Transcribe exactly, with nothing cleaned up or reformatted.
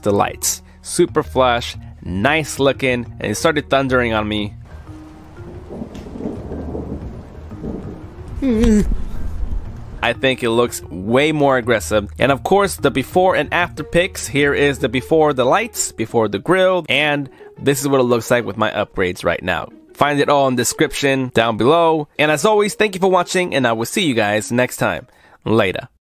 the lights. Super flush, nice looking, and it started thundering on me. I think it looks way more aggressive. And of course, the before and after pics. Here is the before the lights, before the grill, and this is what it looks like with my upgrades right now. Find it all in the description down below. And as always, thank you for watching, and I will see you guys next time. Later.